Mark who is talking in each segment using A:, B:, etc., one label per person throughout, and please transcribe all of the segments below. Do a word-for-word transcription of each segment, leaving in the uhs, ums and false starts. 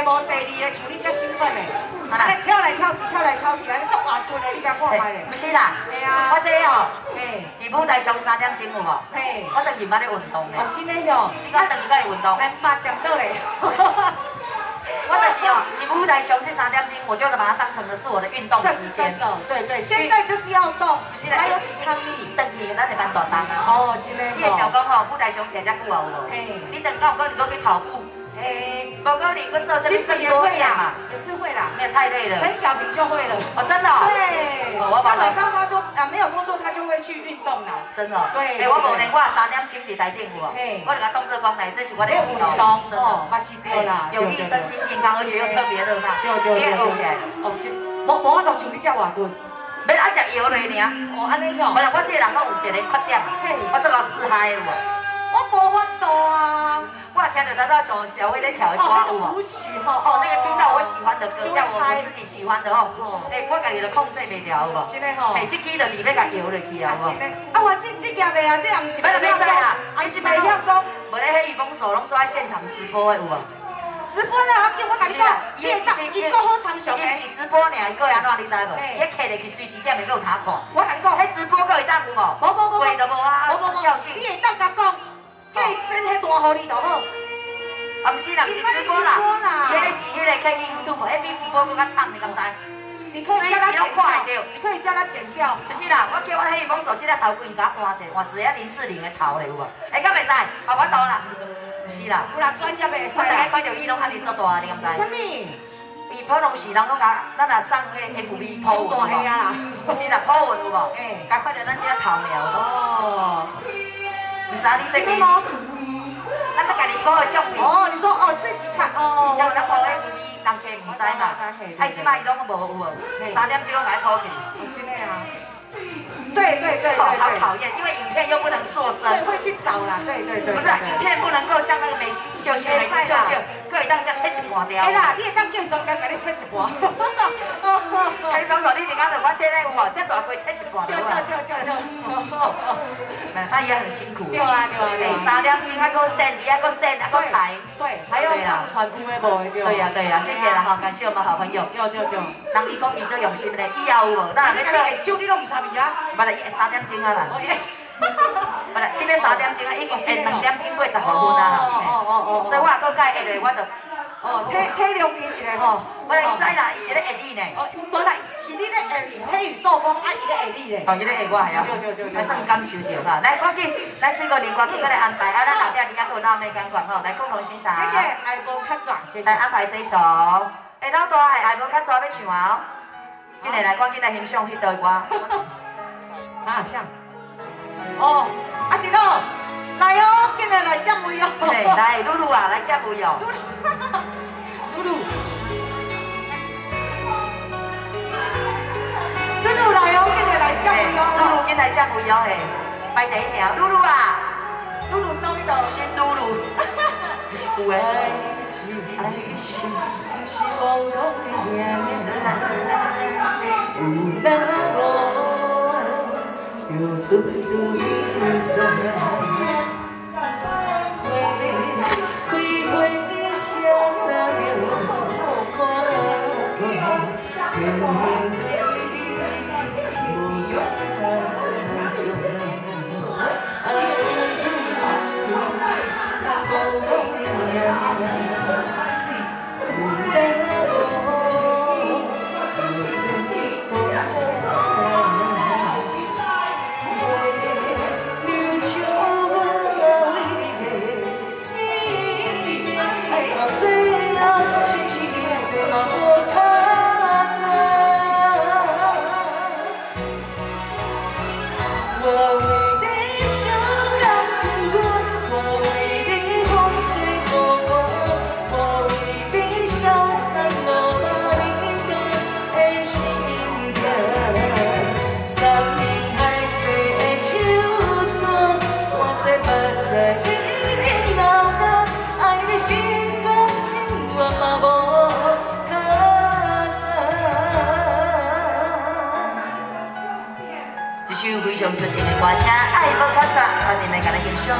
A: 无第二个像你遮兴奋的，安尼跳来跳去，跳来跳去，安尼足活顿的，你敢看卖咧？
B: 不是啦，
A: 系啊，
B: 我这吼，
A: 嘿，
B: 伫舞台上三点钟有无？
A: 嘿，
B: 我等于捌咧运动咧。
A: 哦，真的哟，
B: 你讲等于敢会运动？
A: 来八点到嘞。
B: 我就是哦，你舞台上这三点钟，我就把它当成的是我的运动时间。
A: 对对，现在就是要动，还有抵抗力。
B: 等去咱会办大单。
A: 哦，真的。
B: 你会想讲吼，舞台上徛遮久啊有无？嘿。你等到有可能搁去跑步？诶，无可能搁做什么生活呀嘛？
A: 也是会啦，
B: 没有太累了。
A: 陈小平就会了。哦，
B: 真的。
A: 对。我晚上他就啊没有工作，他就会去运动啦。真的。对。诶，我无连我三点钟伫台顶有无？嘿。我就甲当作讲来，这是我的运动。真的。嘛是对啦。有益身心健康，而且又特别热闹。对对对对。哦，真。无无法度像你遮活顿。要爱食药嘞尔。哦，安尼吼。无啦，我这个人拢有一个缺点，我做到自嗨有无？我无法度啊。我听到早早像小薇在跳的歌有无？舞曲吼。哦，那个听到我喜欢的歌，要我自己喜欢的吼。诶，我家己就控制袂了有无？真的吼。诶，这支就伫要甲摇落去啊有无？真的。啊，我这这件袂啊，这也毋是。袂袂使啊，啊是袂晓讲。无咧，迄雨风手拢做在现场直播的有无？直播啦，叫我甲你讲，伊伊是伊个好常上的。伊是直播尔，伊个安怎你知无？伊一摕入去随时点会搁有他看。我甲你讲，迄直播搁会当有无？无无无。话都无啊，无无无。你会当甲讲。叫伊整迄大互你就好，啊毋是啦，毋是直播啦，伊迄是迄个开去 YouTube， 迄比直播更较惨，你敢知？你可以叫他剪掉，你可以叫他剪掉。不是啦，我叫我迄个帮手机个头规是甲我换者，换一个林志玲的头咧有无？哎，敢袂使？啊，我倒啦，毋是啦。有啦，专业袂使。我大概看到伊拢安尼做大，你敢知？什么？伊普拢是人拢甲咱若送迄个 F B po 文有无？是啦 ，po 文有无？哎，甲看到咱这个头苗哦。唔知你这个，咱要家己播个相片。哦，你说哦自己看哦。要咱播 F B， 人家唔知嘛。哎，即摆伊拢无有无？三点钟拢来播去。真的啊。对对对对，好讨厌，因为影片又不能塑身。对，会去找啦，对对对。不是，影片不能够像那个美肌秀秀、美肌秀秀，可以当人家切一半掉。哎啦，你会当叫专家给你切一半。哎，总总，你平常就我切咧有无？这大龟切一半掉啊。对对对对。他也很辛苦。对啊对啊。对，三点钟还搁剪，还搁剪，还搁裁。对，还要上传有诶无诶对。对呀对呀，谢谢啦哈，感谢我们好朋友。对对对。人伊讲伊说用心咧，以后有无？咱若咧做，手你拢唔插伊啊？不啦，伊会三点钟啊啦。不啦，今日三点钟啊，已经会两点钟过十五分啊啦。哦哦哦。所以我也搁改下咧，我就。哦，体体量变一个吼，我来知啦，伊是咧下你呢。哦，无啦，是你咧下体育受风，啊，伊咧下你咧。哦，伊咧下我系啊。对对对对。还算感受着哈，来赶紧，来四个人歌曲，我来安排，啊，咱后壁你敢有哪咩感觉吼？来共同欣赏。谢谢，爱无较早，谢谢。来安排这首，诶，老大系爱无较早要唱啊。今日来赶紧来欣赏迄段歌。啊，像。哦，阿弟咯。来哦，今日来接位哦。对，来，露露啊，来接位哦。露露，露露来哦，今日来接位哦。露露今日来接位哦，嘿，排第一名，露露啊，露露走呢度。新露露，不是旧的。爱情，爱情，是风中的眼泪，难过，又醉入雨水。非常纯情的歌声，爱无较早，欢迎来甲咱欣赏。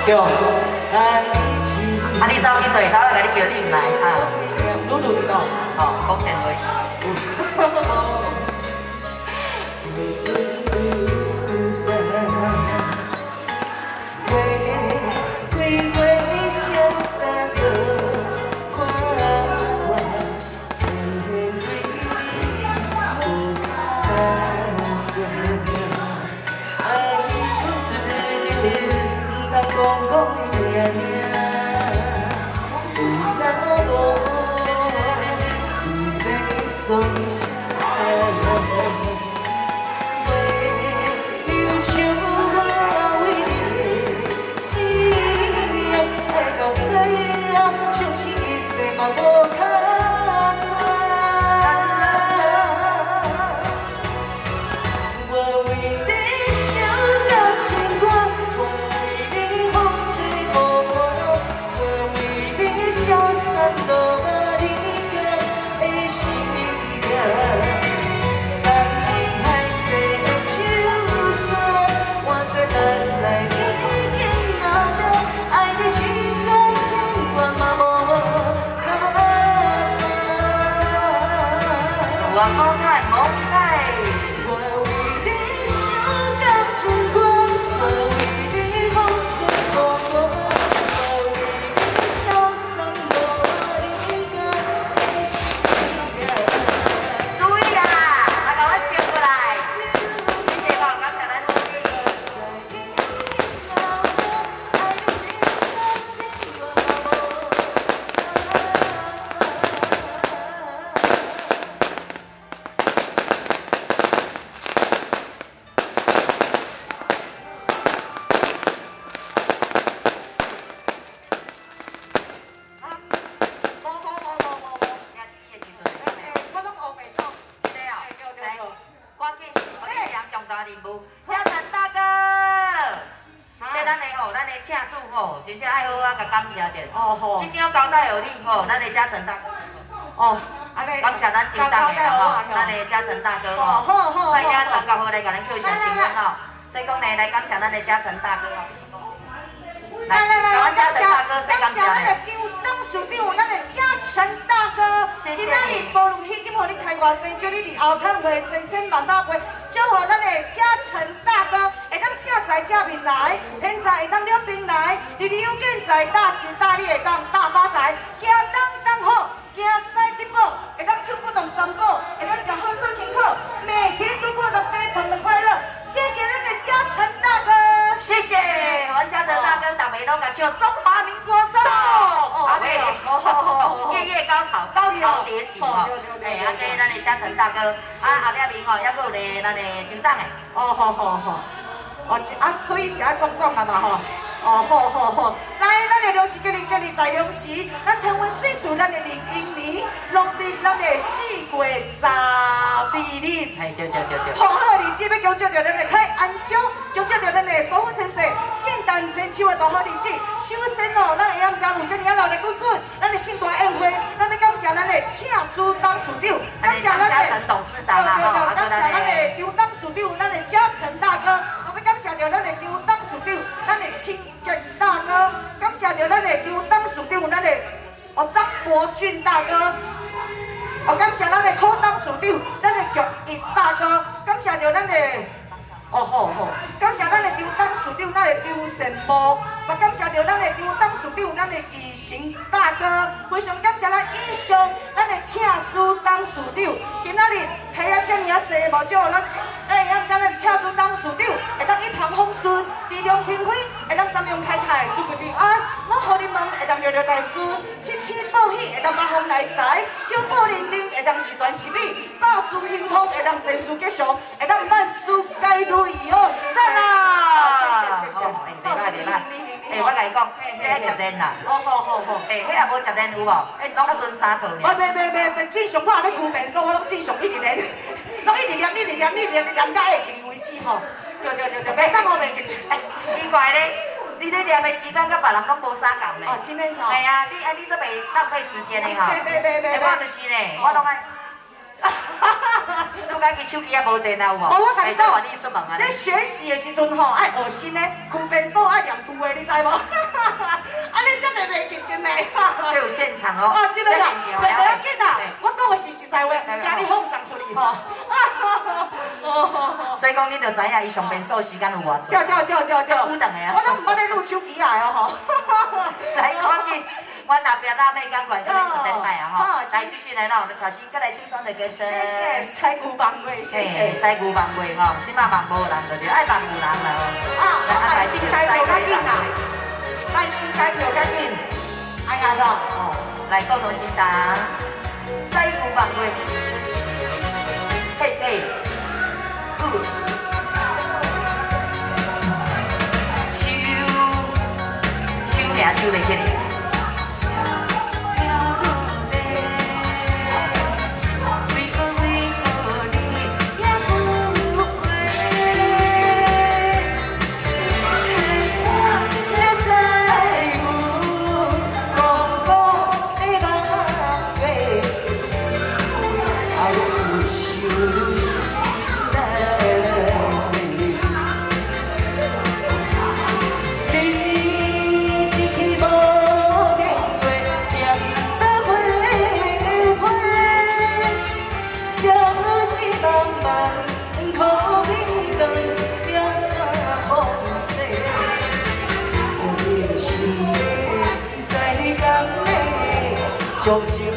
B: 对。啊，你走去对头，来甲你叫进来哈。
C: 露露知道。
B: 哦，讲电话。我好太好太。我为你唱感情歌，我为你风吹过过，我为你潇洒落一个心愿。注意啊，来给我接过来，谢谢宝，感谢咱助理。嘉诚大哥，这咱的吼，咱的请主吼，真正爱好啊，甲感谢者。哦吼，今天交代有你吼，咱的嘉诚大哥。哦，安尼。感谢咱张大的吼，咱的嘉诚大哥吼。好好好。大家参加好来，甲咱扣上新闻吼。所以讲呢，来感谢咱的嘉诚大哥吼。来来来，我嘉诚大哥，谁感谢呢？当属长，咱的嘉诚大哥，今仔日无容易，今互你开偌济，祝你伫后康会千千万万会，祝福咱的嘉诚大哥会当正财正面来，偏财会当两边来，日日有见财，大吉大利会当大发财，行当当好，行西得宝，会当手不动三宝，会当食好做挺好，每天都过得非常的快乐。谢谢咱的嘉诚大哥，谢谢，阮嘉诚大哥，大家拢甲唱中华民国颂。啊，对，夜夜高潮，高潮迭起吼。哎，啊，这咱的嘉诚大哥，啊，后壁面吼，还佫有咧咱的张董的。哦，好好好。哦，啊，所以是爱总讲啊嘛吼。哦，好好好。来，咱的粮食今日今日在粮食，咱天文水柱，咱的零零年，农历咱的四月十二日。哎，对对对对。好好日子要恭祝着咱的泰安宫，恭祝着咱的所有千岁，圣诞千秋的大好日子。首先哦，咱会晓加入这年老的滚滚，咱的盛大宴会，咱要感谢咱的请主董事长，感谢咱的嘉诚董事长啊，吼，感谢咱的刘董事长，咱的嘉诚大哥，我要感谢着咱的刘董事长，咱的清杰大哥，感谢着咱的刘董事长，咱的哦张国俊大哥。哦，感谢咱的柯董事长，咱的玉义大哥，感谢着咱的哦好好，感谢咱的刘董事长，咱的刘善波，也感谢着咱的刘董事长，咱的义成大哥，非常感谢咱以上咱的请主董事长，今仔日睇啊遮尔啊济，无少咱哎呀，咱的请主董事长会当一帆风顺，地量天飞，会当三阳开泰，四季平安。我互你问，会当日日大事，七七报喜，会当八方来财，有宝玲玲，会当时传时美，百事兴丰，会当千事吉祥，会当万事皆如意哦，是真啦！谢谢谢谢，哎，袂歹袂歹，哎，我甲你讲，这爱接连啦。好好好好，哎，迄也无接连有无？哎，拢剩三套呢。我袂袂袂袂，正常我也要顾便，所以我拢正常一直连，拢一直连一直连一直连连到下期为止吼。对对对对，袂当我袂记。奇怪咧。你咧念的时间甲别人讲无相共咧。哦，真诶吼。系啊，你啊，你这袂浪费时间的吼。对对对对。我就是呢，我拢爱。 拄家己手机也无电啊有无？
C: 我甲你
B: 讲，你出门啊？
C: 你学习的时阵吼，爱学新的，开便所爱念拄的，你知无？啊，你这个袂记真嘞。
B: 这有现场哦。
C: 哦，这个啦，袂要紧啦。我讲的是实在话，惊你放送出去吼。
B: 所以讲，恁就知影伊上便所时间有偌
C: 长。对对对对对。
B: 久等的啊。
C: 我都唔捌咧录手机来哦吼。
B: 来，赶紧。我那边辣妹钢管跟你说拜拜啊哈！来，继续来到我们小新，再来轻松的歌声。
C: 谢谢，西姑帮会，谢谢。
B: 西姑帮会哈，今嘛忙无人就对，爱忙有人啦哦。
C: 啊，来新街票较紧啦，来新街票较紧。哎呀咯，
B: 哦，来共同欣赏西姑帮会。嘿嘿，呼，手手俩手袂起哩。
C: 就是。